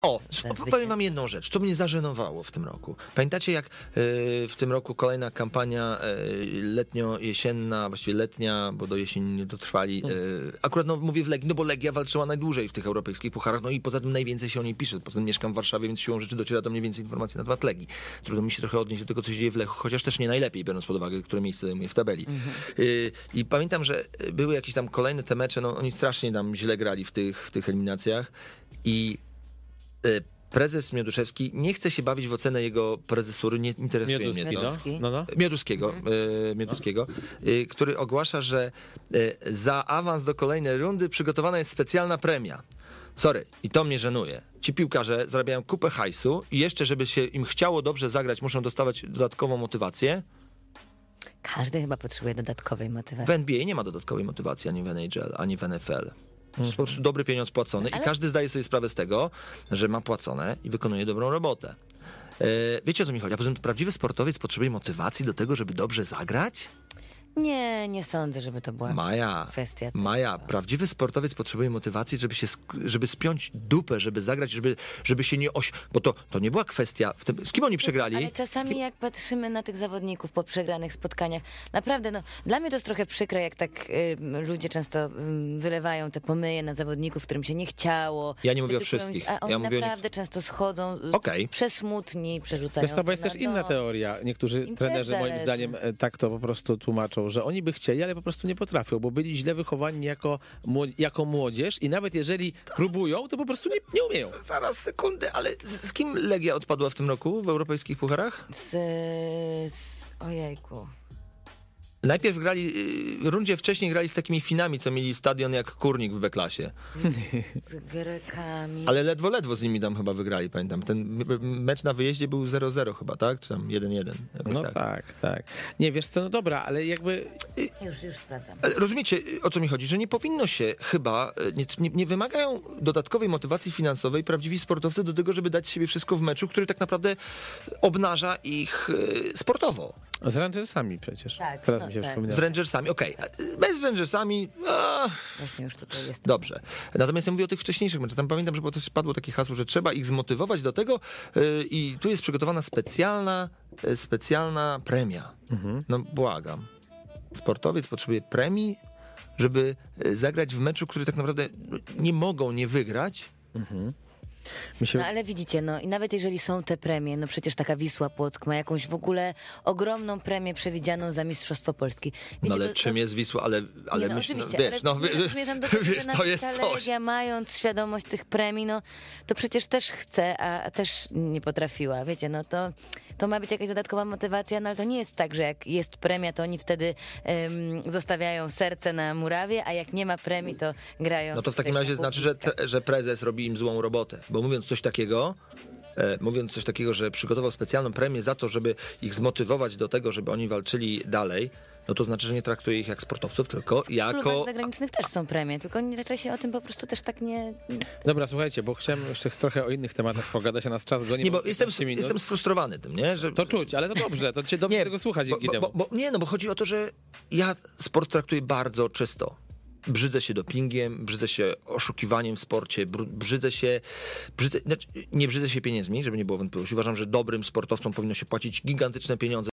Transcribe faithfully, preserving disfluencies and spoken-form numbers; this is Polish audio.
O, powiem wam jedną rzecz, co mnie zażenowało w tym roku. Pamiętacie, jak w tym roku kolejna kampania letnio-jesienna, właściwie letnia, bo do jesieni nie dotrwali. Akurat no, mówię w Legii, no bo Legia walczyła najdłużej w tych europejskich pucharach, no i poza tym najwięcej się o niej pisze. Poza tym mieszkam w Warszawie, więc siłą rzeczy dociera do mnie więcej informacji na temat Legii. Trudno mi się trochę odnieść do tego, co się dzieje w Lechu, chociaż też nie najlepiej, biorąc pod uwagę, które miejsce zajmuje w tabeli. Mhm. I pamiętam, że były jakieś tam kolejne te mecze, no oni strasznie tam źle grali w tych, w tych eliminacjach i prezes Mioduszewski nie chce się bawić w ocenę jego prezesury, nie interesuje Mioduski, mnie to. Mioduski. No, no. Mioduskiego, mhm. Mioduskiego, który ogłasza, że za awans do kolejnej rundy przygotowana jest specjalna premia. Sorry, i to mnie żenuje. Ci piłkarze zarabiają kupę hajsu i jeszcze, żeby się im chciało dobrze zagrać, muszą dostawać dodatkową motywację. Każdy chyba potrzebuje dodatkowej motywacji. W N B A nie ma dodatkowej motywacji ani w N H L, ani w N F L. To jest po prostu dobry pieniądz płacony ale... i każdy zdaje sobie sprawę z tego, że ma płacone i wykonuje dobrą robotę. Wiecie, o co mi chodzi? A poza tym prawdziwy sportowiec potrzebuje motywacji do tego, żeby dobrze zagrać? Nie, nie sądzę, żeby to była Maja, kwestia. Tego. Maja, prawdziwy sportowiec potrzebuje motywacji, żeby się, żeby spiąć dupę, żeby zagrać, żeby, żeby się nie oś... Bo to, to nie była kwestia... W tym... Z kim oni przegrali? Ale czasami kim... jak patrzymy na tych zawodników po przegranych spotkaniach, naprawdę, no, dla mnie to jest trochę przykre, jak tak y, ludzie często y, wylewają te pomyje na zawodników, którym się nie chciało. Ja nie mówię o wszystkich. A oni ja naprawdę o... często schodzą okay. przesmutni, przerzucają. Wiesz co, bo jest też inna teoria. Niektórzy Impreza, trenerzy moim zdaniem tak to po prostu tłumaczą, że oni by chcieli, ale po prostu nie potrafią, bo byli źle wychowani jako, jako młodzież i nawet jeżeli próbują, to po prostu nie, nie umieją. Zaraz, sekundę, ale z, z kim Legia odpadła w tym roku w europejskich pucharach? Z... z... Ojejku... Najpierw grali, rundzie wcześniej grali z takimi Finami, co mieli stadion jak Kurnik w B-klasie. Z Grekami. Ale ledwo, ledwo z nimi tam chyba wygrali, pamiętam. Ten mecz na wyjeździe był zero zero chyba, tak? Czy tam jeden jeden? No tak. tak, tak. Nie, wiesz co, no dobra, ale jakby... Już, już sprawdzam. Ale rozumiecie, o co mi chodzi? Że nie powinno się chyba, nie, nie, nie wymagają dodatkowej motywacji finansowej prawdziwi sportowcy do tego, żeby dać siebie wszystko w meczu, który tak naprawdę obnaża ich sportowo. Z Rangersami przecież. Tak, Teraz no, mi się tak. przypomniało. Z Rangersami, okej. Okay. Bez Rangersami... A... Właśnie już tutaj jest. Dobrze. Natomiast ja mówię o tych wcześniejszych meczach. Tam pamiętam, że też padło takie hasło, że trzeba ich zmotywować do tego yy, i tu jest przygotowana specjalna, yy, specjalna premia. Mhm. No błagam. Sportowiec potrzebuje premii, żeby zagrać w meczu, który tak naprawdę nie mogą nie wygrać. Mhm. Się... No ale widzicie, no i nawet jeżeli są te premie, no przecież taka Wisła Płock ma jakąś w ogóle ogromną premię przewidzianą za Mistrzostwo Polski. Wiecie, no ale to, czym to... jest Wisła? Ale, ale nie, no, myśl, oczywiście, no, wiesz, ale no, zmierzam do tego, wiesz, że to jest ta coś. Legia, mając świadomość tych premii, no to przecież też chce, a, a też nie potrafiła. Wiecie, no to, to ma być jakaś dodatkowa motywacja, no ale to nie jest tak, że jak jest premia, to oni wtedy um, zostawiają serce na murawie, a jak nie ma premii, to grają... No to w takim razie znaczy, że, te, że prezes robi im złą robotę, bo mówiąc coś takiego, E, mówiąc coś takiego, że przygotował specjalną premię za to, żeby ich zmotywować do tego, żeby oni walczyli dalej, no to znaczy, że nie traktuje ich jak sportowców, tylko jako... W klubach zagranicznych też są premie, tylko raczej się o tym po prostu też tak nie... Dobra, słuchajcie, bo chciałem jeszcze trochę o innych tematach pogadać, a nas czas goni. Nie, bo jestem, jestem sfrustrowany tym, nie? Że... To czuć, ale to dobrze, to cię dobrze nie, tego słuchać dzięki bo, temu. Bo, bo, nie, no bo chodzi o to, że ja sport traktuję bardzo czysto. Brzydzę się dopingiem, brzydzę się oszukiwaniem w sporcie, brzydzę się, brzydzę, znaczy nie brzydzę się pieniędzmi, żeby nie było wątpliwości. Uważam, że dobrym sportowcom powinno się płacić gigantyczne pieniądze